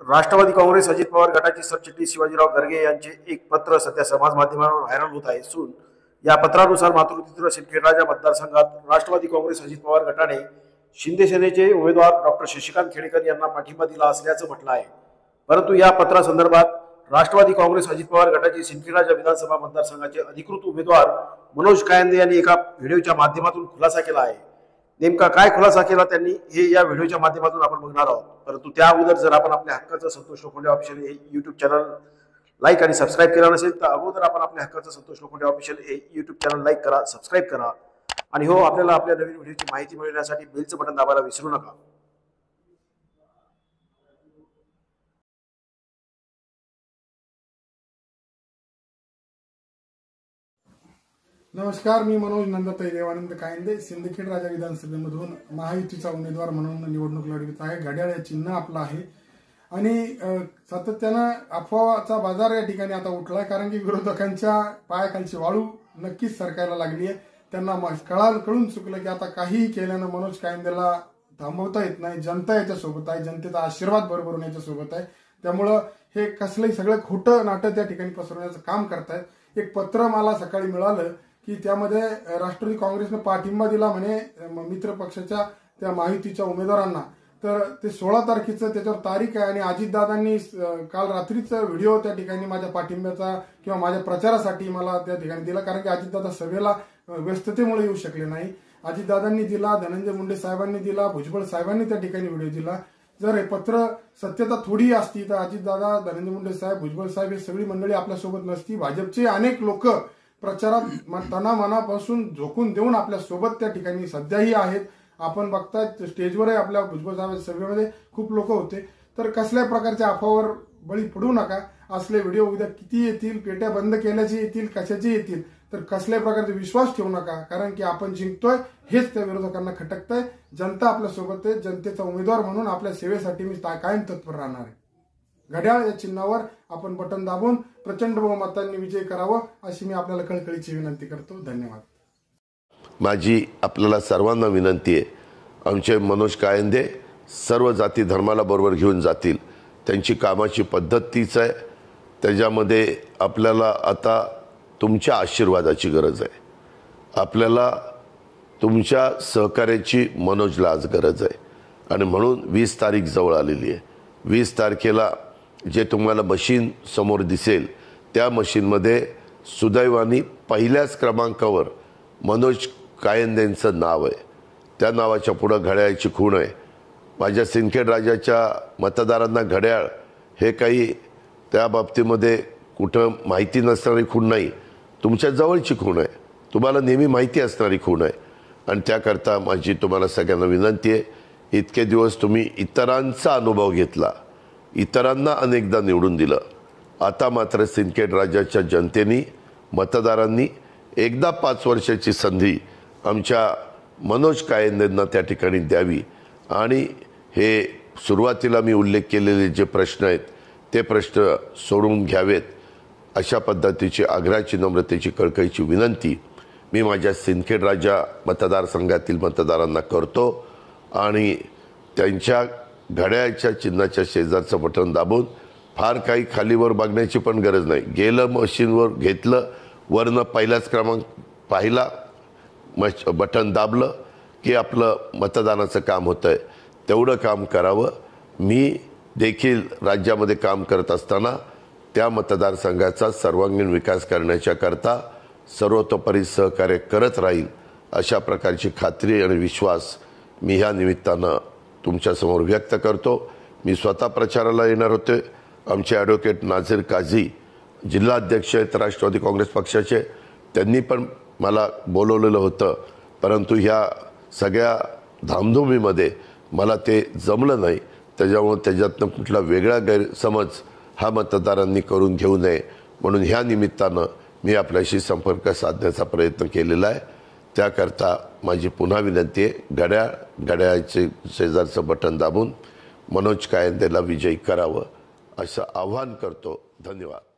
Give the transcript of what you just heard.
राष्ट्रवादी काँग्रेस अजित पवार गटाचे सरचिटणीस शिवाजीराव गर्गे यांचे एक पत्र सध्या समाज माध्यमांवर व्हायरल होत आहे असून या पत्रानुसार मातृतीर्थ सिंदखेडराजा मतदारसंघात राष्ट्रवादी काँग्रेस अजित पवार गटाने शिंदे सेनेचे उमेदवार डॉक्टर शशिकांत खेडेकर यांना पाठिंबा दिला असल्याचं म्हटलं आहे। परंतु या पत्रासंदर्भात राष्ट्रवादी काँग्रेस अजित पवार गटाचे सिंदखेडराजा विधानसभा मतदारसंघाचे अधिकृत उमेदवार मनोज कायंदे यांनी एका व्हिडिओच्या माध्यमातून खुलासा केला आहे। नेमका काय खुलासा केला त्यांनी हे या व्हिडिओच्या माध्यमातून आपण बघणार आहोत। परंतु त्या अगोदर जर आपण आपल्या हक्काचं संतोष लोखंडे ऑफिशियल हे YouTube चॅनल लाईक आणि सबस्क्राईब केला नसेल तर अगोदर आपण आपल्या हक्काचं संतोष लोखंडे ऑफिशियल हे YouTube चॅनल लाईक करा, सबस्क्राईब करा आणि हो आपल्याला आपल्या नवीन व्हिडिओची माहिती मिळवण्यासाठी बेलचं बटन दाबायला विसरू नका। नमस्कार, मी मनोज नंदाताई देवानंद कायंदे सिंदखेडराजा विधानसभेमधून महायुतीचा उमेदवार म्हणून निवडणूक लढवित आहे। घड्याळ हे चिन्ह आपलं आहे आणि सातत्यानं अफवाचा बाजार या ठिकाणी आता उठलाय, कारण की विरोधकांच्या पायाखालची वाळू नक्कीच सरकायला लागली आहे। त्यांना कळून चुकलं की आता काहीही केल्यानं मनोज कायंदेला थांबवता येत नाही। जनता याच्या सोबत आहे, जनतेचा आशीर्वाद बरोबर याच्या सोबत आहे। त्यामुळं हे कसलंही सगळं खोटं नाटक त्या ठिकाणी पसरवण्याचं काम करतायत। एक पत्र मला सकाळी मिळालं की त्यामध्ये राष्ट्रवादी काँग्रेसने पाठिंबा दिला म्हणे मित्र पक्षाच्या त्या महायुतीच्या उमेदवारांना। तर ते 16 तारखेचं त्याच्यावर तारीख आहे आणि अजितदादांनी काल रात्रीचा व्हिडिओ त्या ठिकाणी माझ्या पाठिंब्याचा किंवा माझ्या प्रचारासाठी मला त्या ठिकाणी दिला, कारण की अजितदादा सभेला व्यस्ततेमुळे येऊ शकले नाही। अजितदादांनी दिला, धनंजय मुंडे साहेबांनी दिला, भुजबळ साहेबांनी त्या ठिकाणी व्हिडिओ दिला। जर हे पत्र सत्यता थोडी असती तर अजितदादा, धनंजय मुंडे साहेब, भुजबळ साहेब हे सगळी मंडळी आपल्यासोबत नसती। भाजपचे अनेक लोक प्रचारात तनामनापासून झोकून देऊन आपल्या सोबत त्या ठिकाणी सध्याही आहेत। आपण बघताय स्टेजवरही आपल्या भुजबळ साहेब सभेमध्ये खूप लोक होते। तर कसल्या प्रकारच्या अफवावर बळी पडू नका। असले व्हिडिओ उद्या किती येतील, पेट्या बंद केल्याचे येतील, कशाचे येतील, तर कसल्या प्रकारचा विश्वास ठेवू नका, कारण की आपण जिंकतोय हेच त्या विरोधकांना खटकतंय। जनता आपल्या सोबत आहे, जनतेचा उमेदवार म्हणून आपल्या सेवेसाठी मी कायम तत्पर राहणार आहे। घड्याळ या चिन्हावर आपण बटन दाबून प्रचंड बहुमतांनी विजय करावा अशी मी आपल्याला कळकळीची विनंती करतो। धन्यवाद। माझी आपल्याला सर्वांना विनंती आहे, आमचे मनोज कायंदे सर्व जाती धर्माला बरोबर घेऊन जातील। त्यांची कामाची पद्धत तीच आहे। त्याच्यामध्ये आपल्याला आता तुमच्या आशीर्वादाची गरज आहे। आपल्याला तुमच्या सहकार्याची मनोजला आज गरज आहे आणि म्हणून 20 तारीख जवळ आलेली आहे। 20 तारखेला जे तुम्हाला मशीन समोर दिसेल त्या मशीनमध्ये सुदैवाने पहिल्याच क्रमांकावर मनोज कायंदेंचं नाव आहे। त्या नावाच्या पुढे घड्याळाची खूण आहे। माझ्या सिंदखेडराजाच्या मतदारांना घड्याळ हे काही त्या बाबतीमध्ये कुठं माहिती नसणारी खूण नाही, तुमच्या जवळची खूण आहे, तुम्हाला नेहमी माहिती असणारी खूण आहे। आणि त्याकरता माझी तुम्हाला सगळ्यांना विनंती आहे, इतके दिवस तुम्ही इतरांचा अनुभव घेतला, इतरांना अनेकदा निवडून दिलं, आता मात्र सिंदखेडराजाच्या जनतेने, मतदारांनी एकदा 5 वर्षाची संधी आमच्या मनोज कायंदेंना त्या ठिकाणी द्यावी आणि हे सुरुवातीला मी उल्लेख केलेले जे प्रश्न आहेत ते प्रश्न सोडवून घ्यावेत अशा पद्धतीची आग्रहाची, नम्रतेची, कळकळीची विनंती मी माझ्या सिंदखेडराजा मतदारसंघातील मतदारांना करतो। आणि त्यांच्या घड्याळाच्या चिन्हाच्या शेजारचं बटन दाबून फार काही खालीवर बघण्याची पण गरज नाही। गेलं मशीनवर घेतलं, वरनं पहिलाच क्रमांक पाहिला, बटन दाबलं की आपलं मतदानाचं काम होतं आहे, तेवढं काम करावं। मी देखील राज्यामध्ये काम करत असताना त्या मतदारसंघाचा सर्वांगीण विकास करण्याच्याकरता सर्वतोपरी सहकार्य करत राहील अशा प्रकारची खात्री आणि विश्वास मी ह्या निमित्तानं तुमच्यासमोर व्यक्त करतो। मी स्वतः प्रचाराला येणार होते। आमचे ॲडव्होकेट नाझीर काझी जिल्हाध्यक्ष आहेत राष्ट्रवादी काँग्रेस पक्षाचे, त्यांनी पण मला बोलवलेलं होतं, परंतु ह्या सगळ्या धामधुमीमध्ये मला ते जमलं नाही। त्याच्यामुळे त्याच्यातनं कुठला वेगळा गैरसमज हा मतदारांनी करून घेऊ नये म्हणून ह्या निमित्तानं मी आपल्याशी संपर्क साधण्याचा प्रयत्न केलेला आहे। त्याकरता माझी पुन्हा विनंती आहे, घड्याळाचे शेजारचं बटन दाबून मनोज कायंदेला विजयी करावं असं आवाहन करतो। धन्यवाद।